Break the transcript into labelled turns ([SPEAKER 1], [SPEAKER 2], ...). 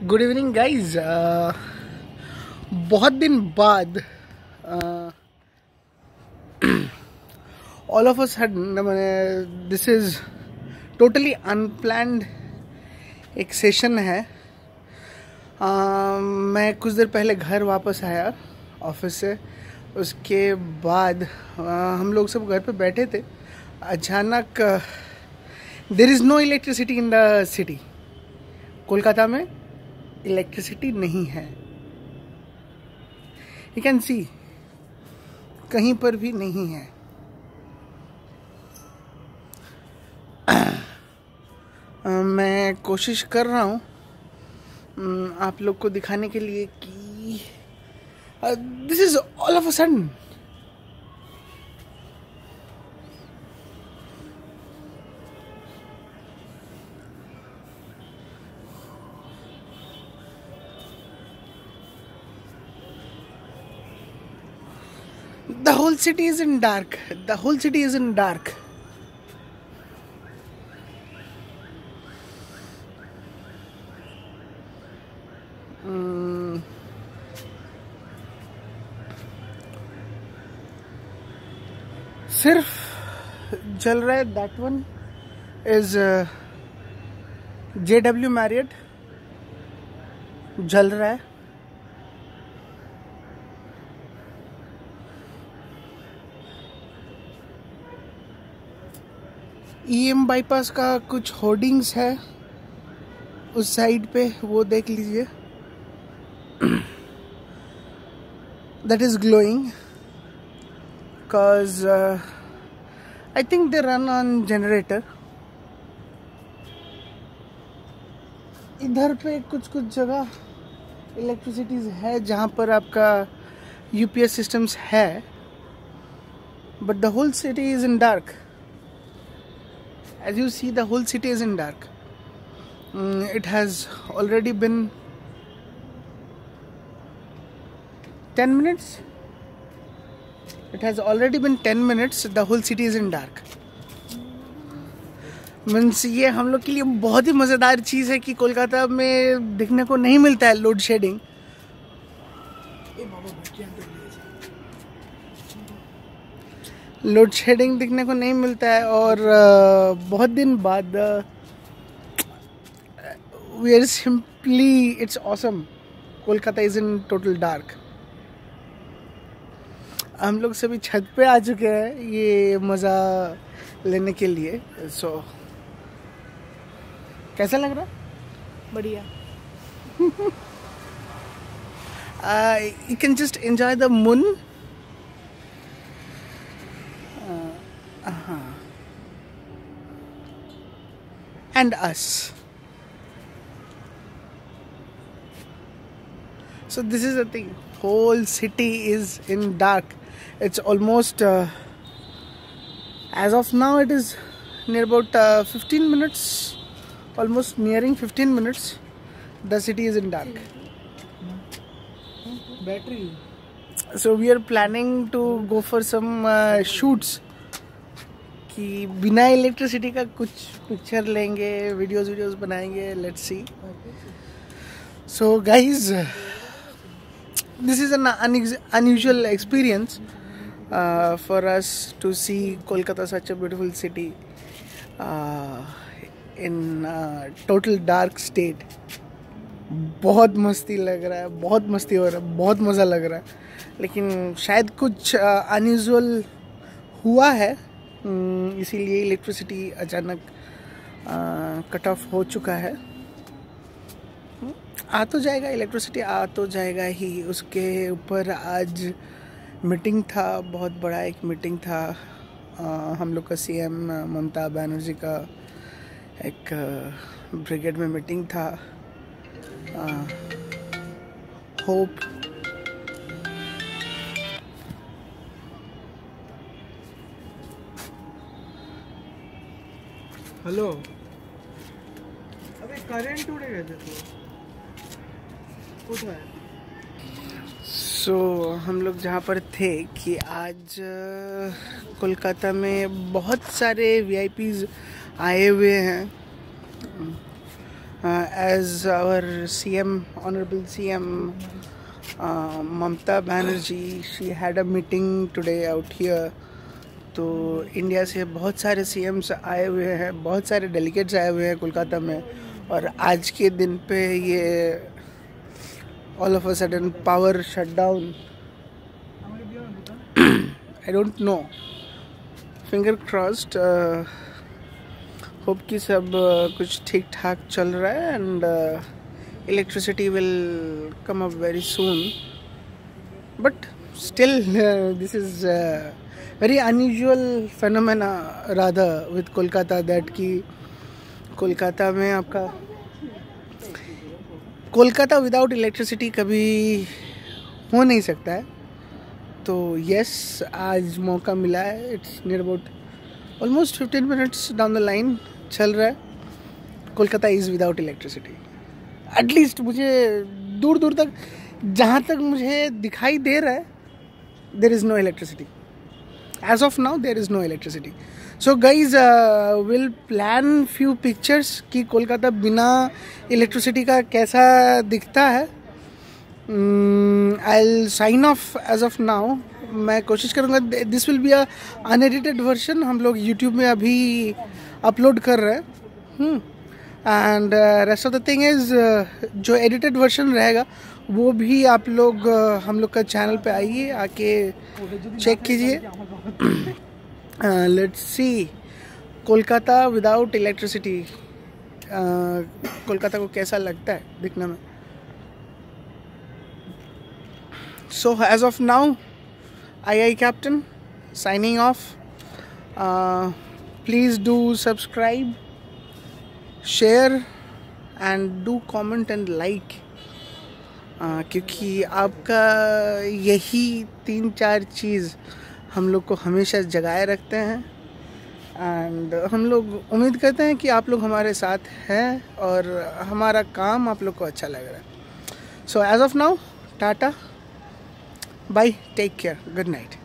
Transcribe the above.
[SPEAKER 1] Good evening guys. बहुत दिन बाद ऑल ऑफ अ सडन मैंने दिस इज टोटली अनप्लैंड एक सेशन है। मैं कुछ देर पहले घर वापस आया ऑफिस से। उसके बाद हम लोग सब घर पे बैठे थे। अचानक there is no electricity in the city. Kolkata में इलेक्ट्रिसिटी नहीं है। यू कैन सी कहीं पर भी नहीं है। मैं कोशिश कर रहा हूँ आप लोग को दिखाने के लिए कि this is all of a sudden. The whole city is in dark. The whole city is in dark. सिर्फ जल रहा है। That one is JW Marriott जल रहा है। EM बाईपास का कुछ होर्डिंग्स है उस साइड पे, वो देख लीजिए। That is glowing cause I think they run on generator. इधर पे कुछ जगह इलेक्ट्रिसिटीज है जहाँ पर आपका UPS सिस्टम्स है, but the whole city is in dark. As you see, the whole city is in dark. It has already been 10 minutes. It has already been 10 minutes. The whole city is in dark. Means ये हम लोग के लिए बहुत ही मज़ेदार चीज़ है कि कोलकाता में दिखने को नहीं मिलता है लोड शेडिंग। लोड शेडिंग दिखने को नहीं मिलता है और बहुत दिन बाद we are simply it's awesome. Kolkata is in total dark. हम लोग सभी छत पे आ चुके हैं ये मज़ा लेने के लिए। सो कैसा लग रहा?
[SPEAKER 2] बढ़िया।
[SPEAKER 1] You can just enjoy the moon. And us. So this is the thing. Whole city is in dark. It's almost as of now it is near about 15 minutes, almost nearing 15 minutes. The city is in dark. Battery. So we are planning to go for some shoots कि बिना electricity का कुछ picture लेंगे, videos बनाएंगे। Let's see. So guys, this is an unusual experience for us to see Kolkata, such a beautiful city, in total dark state. बहुत मस्ती लग रहा है, बहुत मस्ती हो रहा है, बहुत मज़ा लग रहा है। लेकिन शायद कुछ अनयूजुअल हुआ है, इसीलिए इलेक्ट्रिसिटी अचानक कट ऑफ हो चुका है। आ तो जाएगा, इलेक्ट्रिसिटी आ तो जाएगा ही। उसके ऊपर आज मीटिंग था, बहुत बड़ा एक मीटिंग था। हम लोग का CM ममता बनर्जी का एक ब्रिगेड में मीटिंग था। होप हेलो, अबे करंट उड़ेगा देखो। सो हम लोग जहाँ पर थे कि आज कोलकाता में बहुत सारे VIPs आए हुए हैं। as our CM, Honorable CM Mamata Banerjee, she had a meeting today out here. तो इंडिया से बहुत सारे CMs आए हुए हैं, बहुत सारे डेलीगेट्स आए हुए हैं कोलकाता में, और आज के दिन पे ये all of a sudden power shut down. I don't know, finger crossed. Hope कि सब कुछ ठीक ठाक चल रहा है and electricity will come up very soon. But still this is very unusual phenomena rather with Kolkata, that कि कोलकाता में आपका कोलकाता विदाउट इलेक्ट्रिसिटी कभी हो नहीं सकता है. तो यस, आज मौका मिला है. It's near about almost 15 minutes down the line चल रहा है. Kolkata is without electricity. At least मुझे दूर दूर तक, जहाँ तक मुझे दिखाई दे रहा है, there is no electricity. As of now, there is no electricity. So guys, we'll plan few pictures कि कोलकाता बिना इलेक्ट्रिसिटी का कैसा दिखता है. I'll sign off as of now. मैं कोशिश करूँगा. This will be a unedited version. हम लोग YouTube में अभी अपलोड कर रहे हैं. And rest of the thing is, जो एडिटेड वर्जन रहेगा वो भी आप लोग हम लोग का चैनल पे आइए, आके चेक कीजिए. Let's see Kolkata without electricity, Kolkata को कैसा लगता है दिखने में. So as of now, I captain signing off. Please do subscribe, share and do comment and like, क्योंकि आपका यही 3-4 चीज़ हम लोग को हमेशा जगाए रखते हैं. एंड हम लोग उम्मीद करते हैं कि आप लोग हमारे साथ हैं और हमारा काम आप लोग को अच्छा लग रहा है. So as of now, tata, bye, take care, good night.